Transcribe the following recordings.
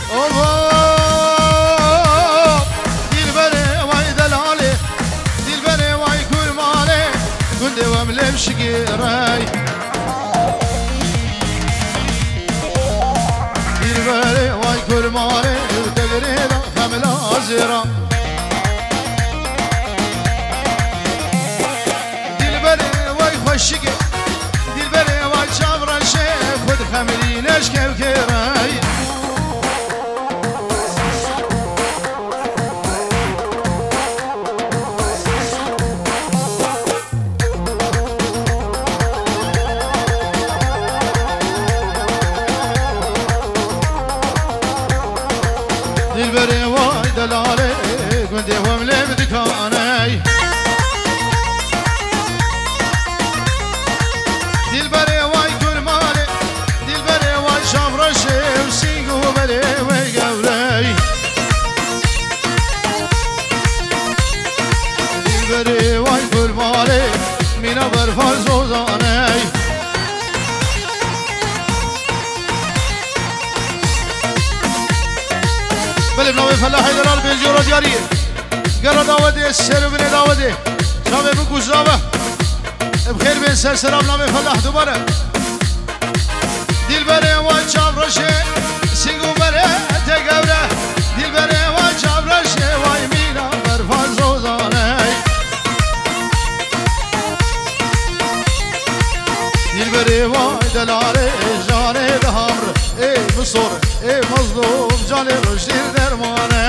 دلبره وای دلاله دلبره وای کرمانه گنده و ملم شگیرای دلبره وای کرمانه دلبره خمل آزیرا دلبره وای خوشگه دلبره وای چابرشه خود خملینش کبکرای دلبره وای دلاله گنده و ملم دکانه دلبره وای کرمانه دلبره وای شابرشه و سینگو بره وی گوره دلبره وای کرمانه مینا برفال زوزانه بله بناوی فلاحی دلال بیلجورا دیاریه گرا داوده سر بینه داوده شابه بگوش رابه بخیر بین سر سرام ناوی فلاح دوباره دل بره وای چابرشه سینگو بره تگوره دل بره وای چابرشه وای مینا برفان زوزانه دل بره وای دلاله جانه دهامر ای مصور ای مظلوم جان رشدی درمانه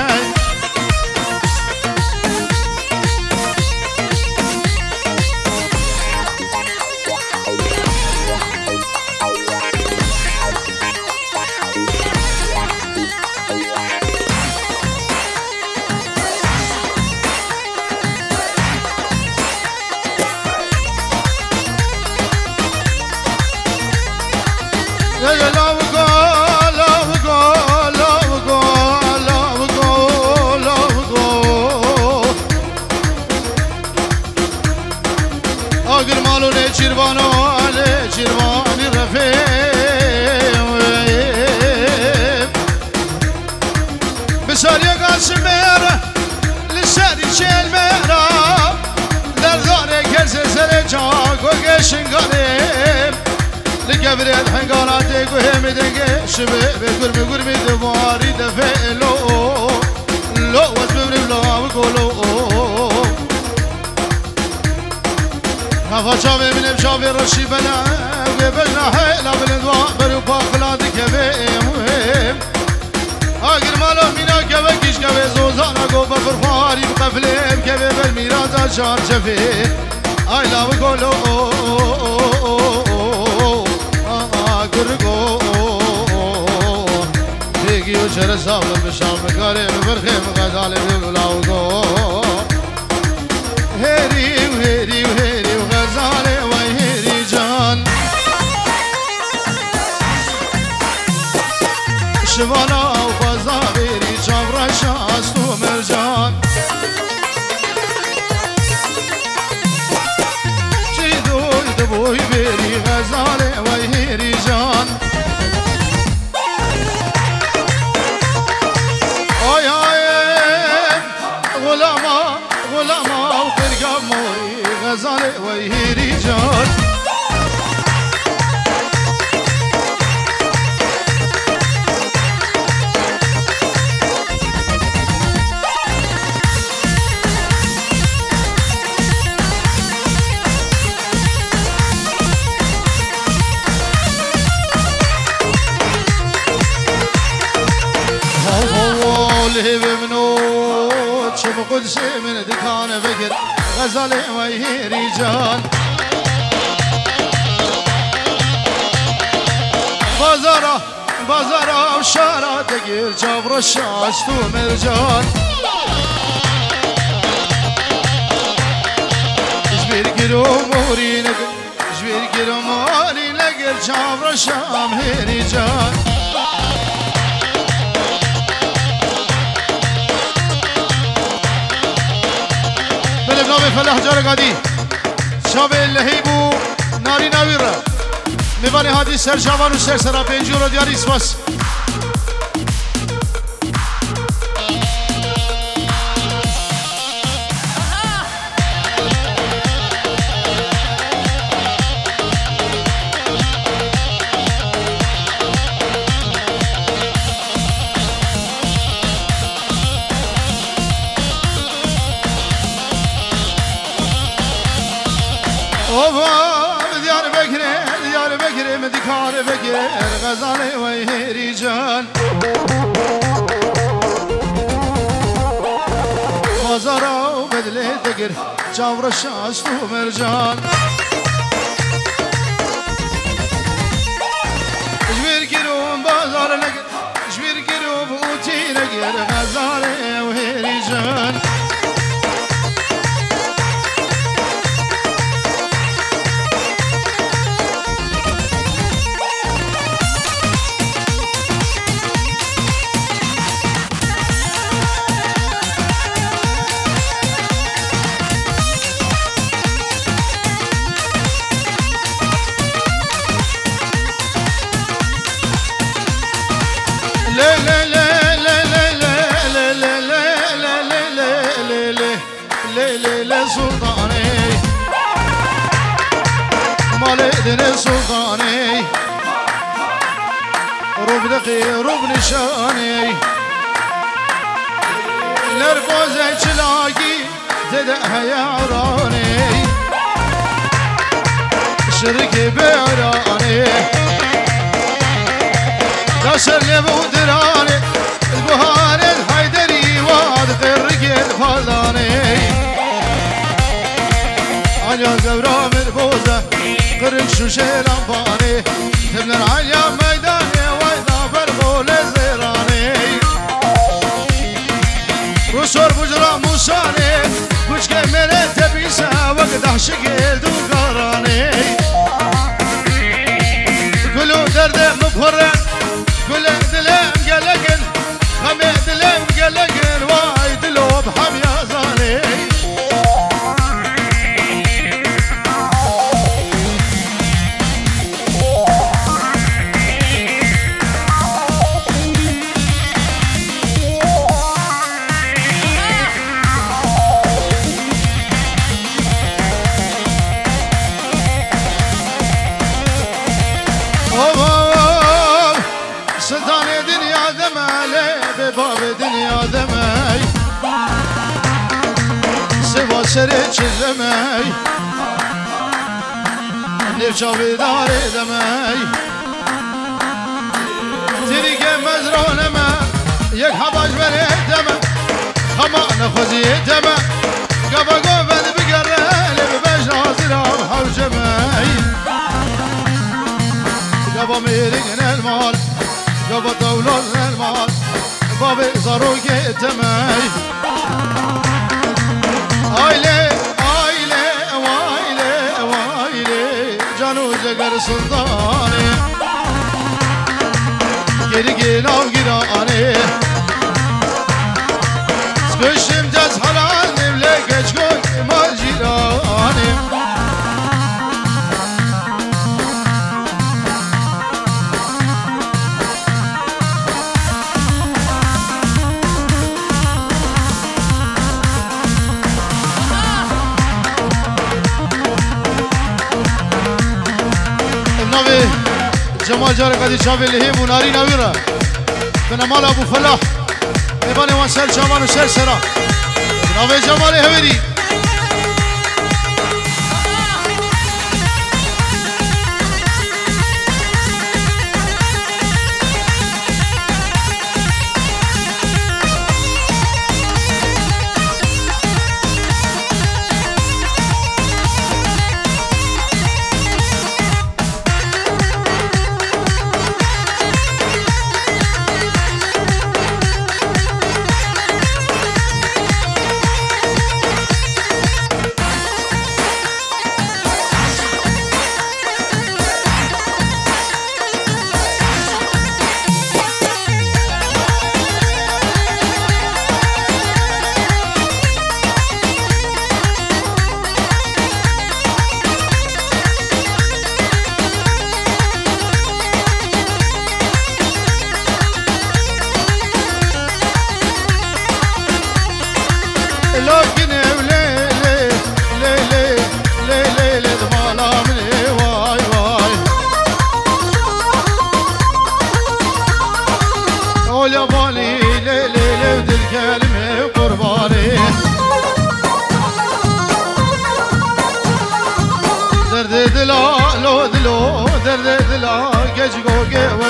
لقبرت حنقاناتك وهم دنقه شبه بقرمي دواري دفئلو لو وزبري بلا وقولو هفا شابي من بشابي رشي بنا وقبلنا حيلا بالندواء برو باقلاتك بهم اگر مالو مينا كبكيش كبه زوزانا قوبا فرفاري بقفلهم كبه بالميراتا شار شفه I love Golo Gurgo Big you Jerusalem Bisham Karim Berkhim Ghazal Bilawgo Heri Ghazal wa Heri Jan Shivana Fazabiri Chavrasha Astu Merjan boy beri ghazale vay heri jan ay ay gulama ukhirga mori ghazale vay heri jan بمنوت شوف قدسي من دكان فكر غزالي ويه رجال بازارا وشارع تقير جابر الشاش تو مرجان جبير كيلو موري نقل جبير كيلو موري نقل جابر الشام هي رجال نام فلاح جار قادی شاب اللهیبو ناری نویره میوانی هادی سر جوان و سر سرا پنجور و دیاری اسواس بدل بقر غزالي ويهري جان بازارا وبدل دقر جاور الشاش ومرجان جبير كيروم بازار نقر جبير كيروم وتي نقر غزالي وهري جان مالدن سلطاني روب دقي روب نشاني لرقوزة چلاقي تدعها يا عراني شركي بيراني داشر لبو دراني البهار الحيدري واد قرق الفالاني عليا زورا من بوزة قرق شوشي لنباني تبنر عليا ميداني ويدا برغول الزيراني روسور بجرا موساني كوش كميري تبيسا وقت عشقيل دوغاراني كلو درد مبهرن كلو دلم قلقن خمي دلم قلقن واي دلو بحم يا زاني باب دنيا دمي سوا سري چلمي نفشا بدار دمي تريك مزرون ما يك حباش بري دمي خما نخوزي دمي قبا قوفد بقرالي بباش ناظرها بحوجمي قبا ميرقن المال قبا طولون المال بابي زاروك تماي آيلي آيلي وايلي وايلي جانو جگر سلطاني گری گیلاو گیراني سكشم جاز حلال نملك اجگوك مال جيراني جمال جار قدی شاب اللي هي مناري نويرة بنمال ابو فلاح نباني وان سر جمال وسر سرا نوي جمال هوري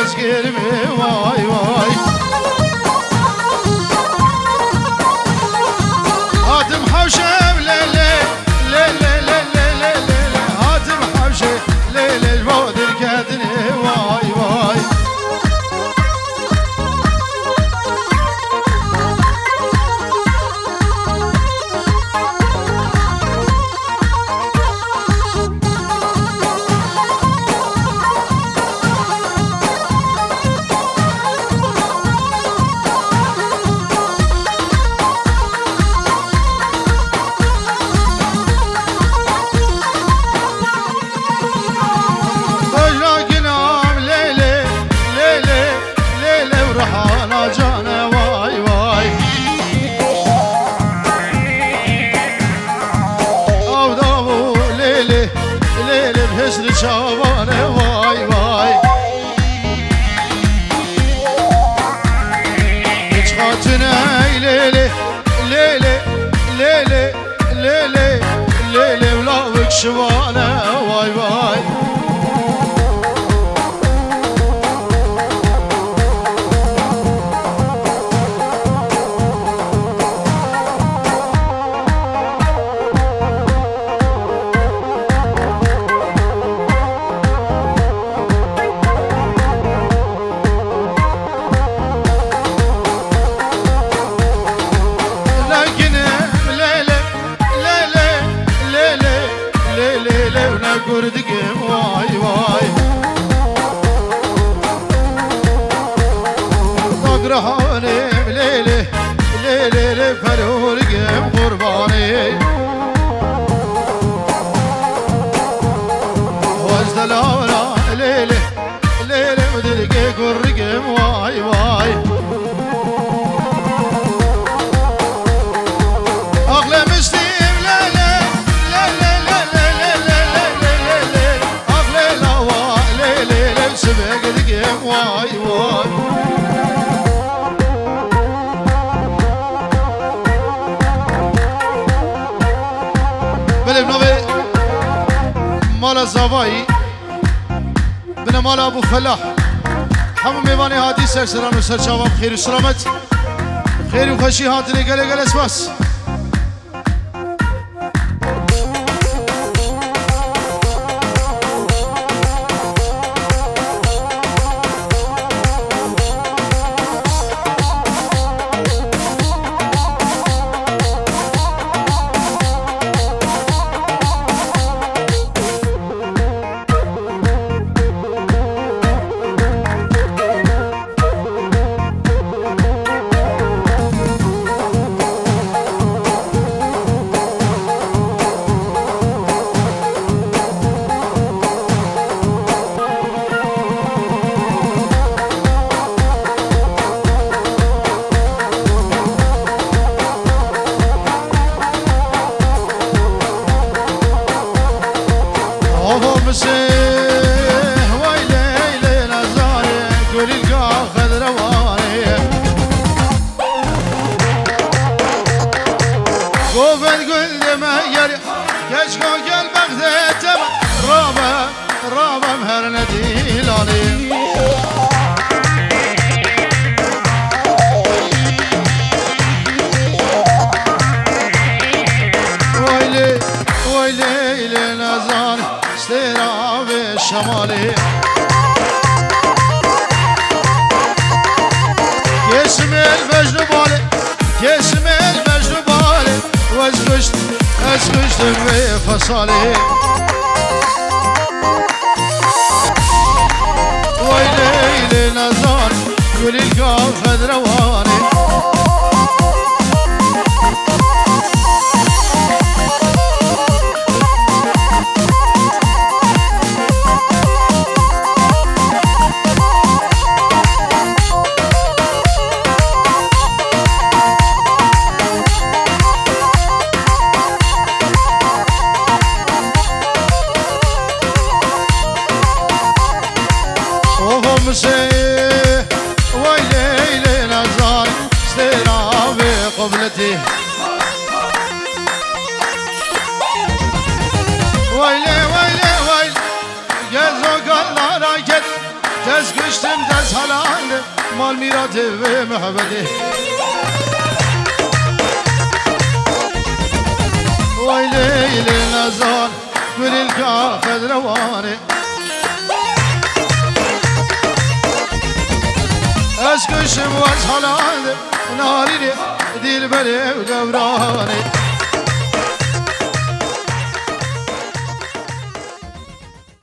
gezgirimi vay vay Hatim havşem lele lele lele lele Hatim havşe lele vadir kendini vay vay Şavane vay vay Hiç hatine lele lele lele lele lele Vlavık şivane vay vay Gördüğüm vay vay Nagrahanem lele lele ferhurgem kurbani Vazdalana lele lele müdirge kurgem vay vay Aklım istim lele lele Sebegedgem vay vay Benim nove Mala Zavai Bine mala Abu Felah Hamı meyvani hadi serseran ve serçavam Kheyr-i selamet Kheyr-i khaşi hatine gele gele esmas Rabem her ne dilalim Vay leyle nazan stera ve şamali Kesmel mecnun bali Kesmel mecnun bali Ezgüştüm ve fasali Vay leyle nazan gülil gafed revani Vay leyle nazan از کشتم دست حلاله مال میراته و محبته وای لیل نزار گل الکافد روانه از کشتم و از حلاله نارینه دل بره و گورانه